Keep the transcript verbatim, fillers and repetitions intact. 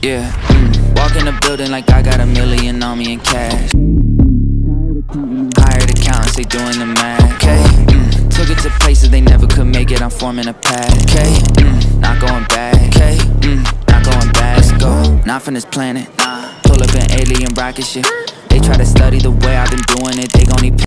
Yeah, mm. Walk in the building like I got a million on me in cash. Hired accountants, they doing the math. Okay, mm. Took it to places they never could make it, I'm forming a path. Okay, mm. Not going back. Okay, mm. Not going back. Let's go, not from this planet. Pull up in alien rocket ship. They try to study the way I've been doing it, they gon' need